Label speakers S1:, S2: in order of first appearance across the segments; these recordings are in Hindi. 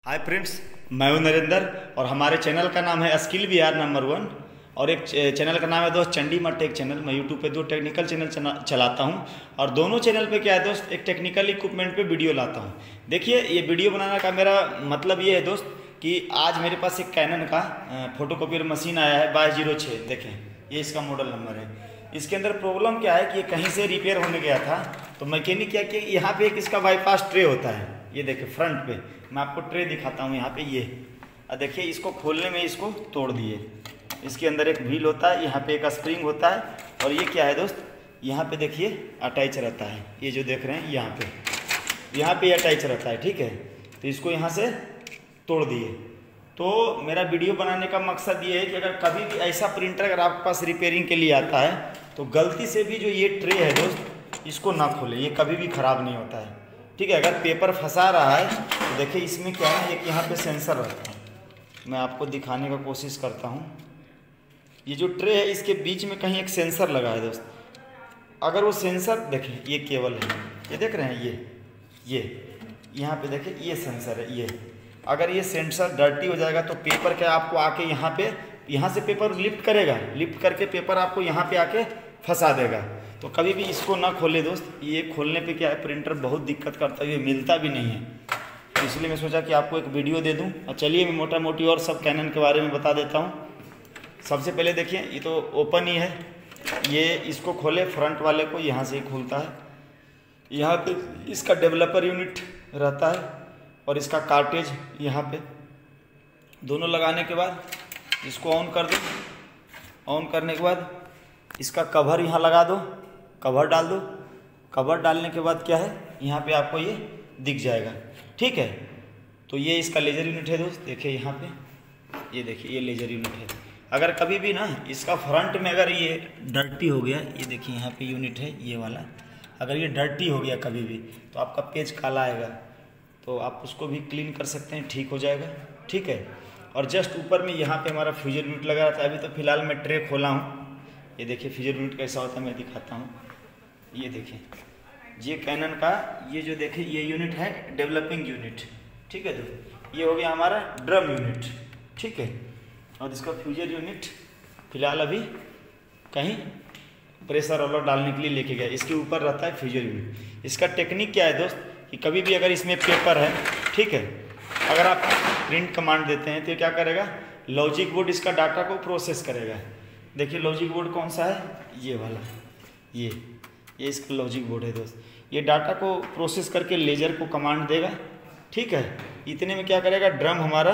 S1: हाय फ्रेंड्स, मैं हूं नरेंद्र और हमारे चैनल का नाम है स्किल बिहार नंबर 1 और एक चैनल का नाम है दोस्त चंडी मट टेक चैनल। मैं यूट्यूब पे 2 टेक्निकल चैनल चलाता हूं और दोनों चैनल पे क्या है दोस्त, एक टेक्निकल इक्विपमेंट पे वीडियो लाता हूं। देखिए, ये वीडियो बनाने का मेरा मतलब ये है दोस्त कि आज मेरे पास एक कैनन का फोटोकॉपियर मशीन आया है 2206। देखें, ये इसका मॉडल नंबर है। इसके अंदर प्रॉब्लम क्या है कि ये कहीं से रिपेयर होने गया था, तो मैकेनिक क्या कि यहाँ पे एक इसका बाईपास ट्रे होता है। ये देखिए फ्रंट पे मैं आपको ट्रे दिखाता हूँ यहाँ पे। ये देखिए, इसको खोलने में इसको तोड़ दिए। इसके अंदर एक व्हील होता है, यहाँ पे एक स्प्रिंग होता है और ये क्या है दोस्त, यहाँ पे देखिए अटैच रहता है। ये जो देख रहे हैं यहाँ पे अटैच रहता है, ठीक है। तो इसको यहाँ से तोड़ दिए। तो मेरा वीडियो बनाने का मकसद ये है कि अगर कभी भी ऐसा प्रिंटर अगर आपके पास रिपेयरिंग के लिए आता है तो गलती से भी जो ये ट्रे है दोस्त, इसको ना खोले, ये कभी भी ख़राब नहीं होता है, ठीक है। अगर पेपर फंसा रहा है तो देखिए इसमें क्या है, एक यहाँ पे सेंसर रहता है। मैं आपको दिखाने का कोशिश करता हूँ। ये जो ट्रे है इसके बीच में कहीं एक सेंसर लगा है दोस्त। अगर वो सेंसर देखें, ये केबल है, ये देख रहे हैं, ये यहाँ पे देखें, ये सेंसर है। ये अगर ये सेंसर डर्टी हो जाएगा तो पेपर क्या आपको आके यहाँ से पेपर लिफ्ट करेगा, लिफ्ट करके पेपर आपको यहाँ पे आके फंसा देगा। तो कभी भी इसको ना खोले दोस्त। ये खोलने पे क्या है, प्रिंटर बहुत दिक्कत करता है, ये मिलता भी नहीं है। तो इसलिए मैं सोचा कि आपको एक वीडियो दे दूं। और चलिए मैं मोटा मोटी और सब कैनन के बारे में बता देता हूं। सबसे पहले देखिए, ये तो ओपन ही है। ये इसको खोले, फ्रंट वाले को यहाँ से ही खुलता है। यहाँ पे इसका डेवलपर यूनिट रहता है और इसका कार्टेज यहाँ पे। दोनों लगाने के बाद इसको ऑन कर दो। ऑन करने के बाद इसका कवर यहाँ लगा दो, कवर डाल दो। कवर डालने के बाद क्या है, यहाँ पे आपको ये दिख जाएगा, ठीक है। तो ये इसका लेजर यूनिट है दोस्त। देखिए यहाँ पे, ये देखिए ये लेजर यूनिट है। अगर कभी भी ना इसका फ्रंट में अगर ये डर्टी हो गया, ये देखिए यहाँ पे यूनिट है ये वाला, अगर ये डर्टी हो गया कभी भी तो आपका पेज काला आएगा, तो आप उसको भी क्लीन कर सकते हैं, ठीक हो जाएगा, ठीक है। और जस्ट ऊपर में यहाँ पे हमारा फ्यूजर यूनिट लगा रहता है। अभी तो फिलहाल मैं ट्रे खोला हूँ। ये देखिए फ्यूजर यूनिट कैसा होता है, मैं दिखाता हूँ। ये देखिए, ये कैनन का ये जो देखिए ये यूनिट है डेवलपिंग यूनिट, ठीक है। तो ये हो गया हमारा ड्रम यूनिट, ठीक है। और इसका फ्यूजर यूनिट फिलहाल अभी कहीं प्रेशर रोलर डालने के लिए लेके गया। इसके ऊपर रहता है फ्यूजर यूनिट। इसका टेक्निक क्या है दोस्त कि कभी भी अगर इसमें पेपर है, ठीक है, अगर आप प्रिंट कमांड देते हैं तो क्या करेगा, लॉजिक बोर्ड इसका डाटा को प्रोसेस करेगा। देखिए लॉजिक बोर्ड कौन सा है, ये वाला, ये इसका लॉजिक बोर्ड है दोस्त। ये डाटा को प्रोसेस करके लेजर को कमांड देगा, ठीक है। इतने में क्या करेगा, ड्रम हमारा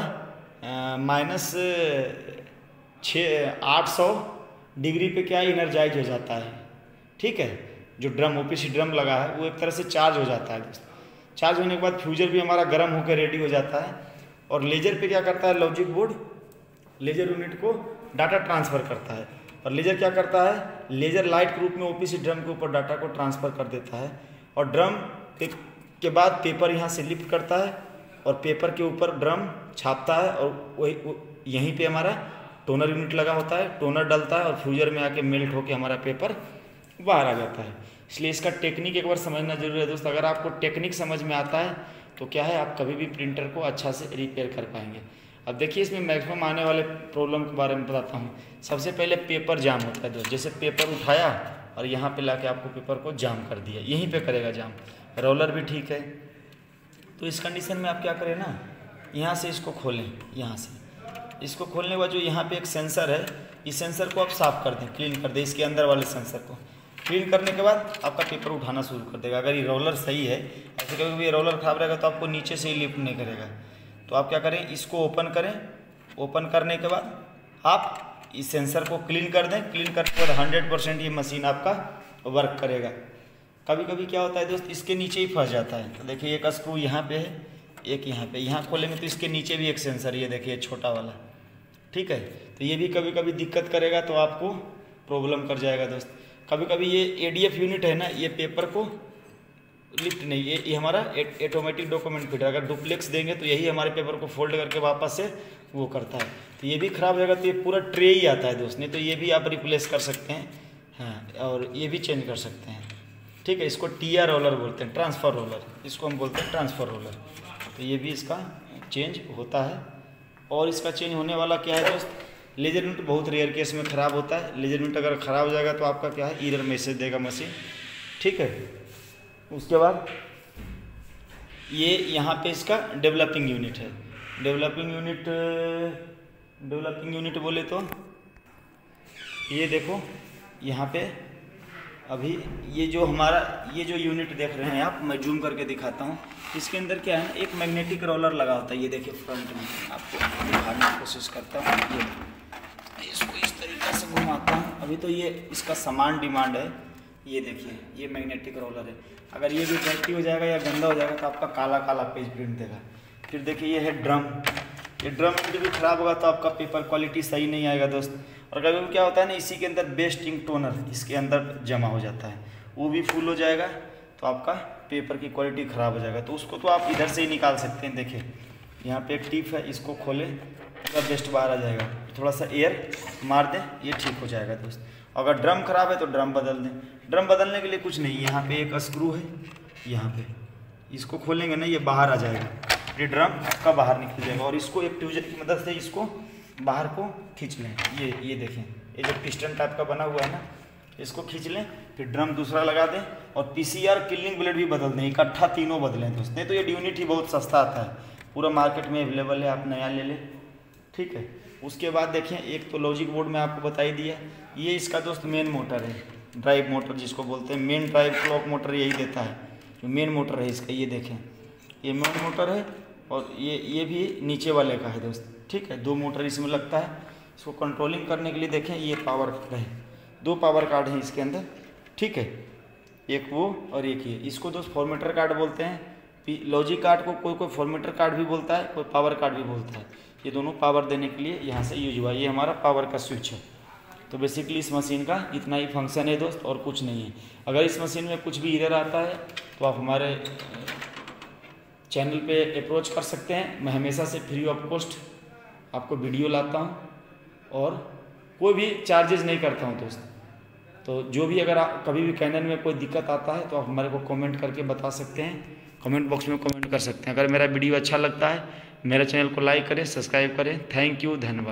S1: -800 डिग्री पे क्या इनर्जाइज हो जाता है, ठीक है। जो ड्रम ओपीसी ड्रम लगा है वो एक तरह से चार्ज हो जाता है दोस्त। चार्ज होने के बाद फ्यूजर भी हमारा गर्म होकर रेडी हो जाता है। और लेजर पे क्या करता है, लॉजिक बोर्ड लेजर यूनिट को डाटा ट्रांसफ़र करता है। और लेजर क्या करता है, लेजर लाइट के रूप में ओपीसी ड्रम के ऊपर डाटा को ट्रांसफ़र कर देता है। और ड्रम के बाद पेपर यहाँ से लिफ्ट करता है और पेपर के ऊपर ड्रम छापता है। और वही यहीं पे हमारा टोनर यूनिट लगा होता है, टोनर डलता है और फ्यूजर में आके मेल्ट होकर हमारा पेपर बाहर आ जाता है। इसलिए इसका टेक्निक एक बार समझना जरूरी है दोस्त। अगर आपको टेक्निक समझ में आता है तो क्या है, आप कभी भी प्रिंटर को अच्छा से रिपेयर कर पाएंगे। अब देखिए इसमें मैक्सिमम आने वाले प्रॉब्लम के बारे में बताता हूँ। सबसे पहले पेपर जाम होता है दोस्त। जैसे पेपर उठाया और यहाँ पे लाके आपको पेपर को जाम कर दिया, यहीं पे करेगा जाम। रोलर भी ठीक है। तो इस कंडीशन में आप क्या करें ना, यहाँ से इसको खोलें। यहाँ से इसको खोलने के बाद जो यहाँ पे एक सेंसर है, इस सेंसर को आप साफ़ कर दें, क्लीन कर दें। इसके अंदर वाले सेंसर को क्लीन करने के बाद आपका पेपर उठाना शुरू कर देगा। अगर ये रोलर सही है, ऐसे कभी भी रोलर खराब रहेगा तो आपको नीचे से ही लिफ्ट नहीं करेगा। तो आप क्या करें, इसको ओपन करें। ओपन करने के बाद आप इस सेंसर को क्लीन कर दें। क्लीन करने के बाद 100% ये मशीन आपका वर्क करेगा। कभी कभी क्या होता है दोस्त, इसके नीचे ही फंस जाता है। तो देखिए एक स्क्रू यहाँ पे है, एक यहाँ पे। यहाँ खोलेंगे तो इसके नीचे भी एक सेंसर, ये देखिए छोटा वाला, ठीक है। तो ये भी कभी कभी दिक्कत करेगा, तो आपको प्रॉब्लम कर जाएगा दोस्त। कभी कभी ये एडीएफ यूनिट है ना, ये पेपर को लिफ्ट नहीं, ये हमारा ऑटोमेटिक डॉक्यूमेंट फीडर। अगर डुप्लेक्स देंगे तो यही हमारे पेपर को फोल्ड करके वापस से वो करता है। तो ये भी ख़राब हो जाएगा, तो ये पूरा ट्रे ही आता है दोस्त। नहीं तो ये भी आप रिप्लेस कर सकते हैं, हाँ। और ये भी चेंज कर सकते हैं, ठीक है। इसको टीआर रोलर बोलते हैं, ट्रांसफ़र रोलर, इसको हम बोलते हैं ट्रांसफ़र रोलर। तो ये भी इसका चेंज होता है। और इसका चेंज होने वाला क्या है दोस्त, लेजर यूनिट बहुत रेयर केस में ख़राब होता है। लेजर यूनिट अगर ख़राब हो जाएगा तो आपका क्या है, एरर मैसेज देगा मशीन, ठीक है। उसके बाद ये यहाँ पे इसका डेवलपिंग यूनिट है। डेवलपिंग यूनिट बोले तो ये देखो यहाँ पे अभी ये जो हमारा ये जो यूनिट देख रहे हैं आप, मैं जूम करके दिखाता हूँ। इसके अंदर क्या है ना, एक मैग्नेटिक रोलर लगा होता है। ये देखिए फ्रंट में आपको दिखाने की कोशिश करता हूँ। ये इसको इस तरीके से घुमाता हूँ। अभी तो ये इसका समान डिमांड है। ये देखिए ये मैग्नेटिक रोलर है। अगर ये भी डर्टी हो जाएगा या गंदा हो जाएगा तो आपका काला काला पेज प्रिंट देगा। फिर देखिए ये है ड्रम। ये ड्रम भी ख़राब होगा तो आपका पेपर क्वालिटी सही नहीं आएगा दोस्त। और कभी कभी क्या होता है ना, इसी के अंदर बेस्ट इंक टोनर इसके अंदर जमा हो जाता है, वो भी फुल हो जाएगा तो आपका पेपर की क्वालिटी ख़राब हो जाएगा। तो उसको तो आप इधर से ही निकाल सकते हैं। देखिए यहाँ पे एक टिप है, इसको खोलें पूरा बेस्ट बाहर आ जाएगा। थोड़ा सा एयर मार दें, ये ठीक हो जाएगा दोस्त। अगर ड्रम ख़राब है तो ड्रम बदल दें। ड्रम बदलने के लिए कुछ नहीं, यहाँ पे एक स्क्रू है, यहाँ पे इसको खोलेंगे ना, ये बाहर आ जाएगा, ये ड्रम का बाहर निकल जाएगा। और इसको एक ट्यूजर की मदद से इसको बाहर को खींच लें। ये देखें, ये जो पिस्टन टाइप का बना हुआ है ना, इसको खींच लें। फिर ड्रम दूसरा लगा दें और PCR किलिंग ब्लेड भी बदल दें, इकट्ठा तीनों बदलें दोस्त। नहीं तो ये यूनिट ही बहुत सस्ता आता है, पूरा मार्केट में अवेलेबल है, आप नया ले लें, ठीक है। उसके बाद देखें, एक तो लॉजिक बोर्ड में आपको बता ही दिया। ये इसका दोस्त मेन मोटर है, ड्राइव मोटर जिसको बोलते हैं। मेन ड्राइव क्लॉक मोटर यही देता है, जो मेन मोटर है इसका। ये देखें, ये मेन मोटर है और ये भी नीचे वाले का है दोस्त, ठीक है। 2 मोटर इसमें लगता है। इसको कंट्रोलिंग करने के लिए देखें, ये पावर है, 2 पावर कार्ड हैं इसके अंदर, ठीक है। एक वो और एक ये, इसको दोस्त फॉर्मेटर कार्ड बोलते हैं। लॉजिक कार्ड को कोई फॉर्मेटर कार्ड भी बोलता है, कोई पावर कार्ड भी बोलता है। ये दोनों पावर देने के लिए यहाँ से यूज हुआ। ये हमारा पावर का स्विच है। तो बेसिकली इस मशीन का इतना ही फंक्शन है दोस्त, और कुछ नहीं है। अगर इस मशीन में कुछ भी एरर आता है तो आप हमारे चैनल पे अप्रोच कर सकते हैं। मैं हमेशा से फ्री ऑफ कॉस्ट आपको वीडियो लाता हूँ और कोई भी चार्जेस नहीं करता हूँ दोस्त। तो जो भी अगर आप कभी भी कैनन में कोई दिक्कत आता है तो आप हमारे को कमेंट करके बता सकते हैं, कमेंट बॉक्स में कमेंट कर सकते हैं। अगर मेरा वीडियो अच्छा लगता है, मेरे चैनल को लाइक करें, सब्सक्राइब करें। थैंक यू, धन्यवाद।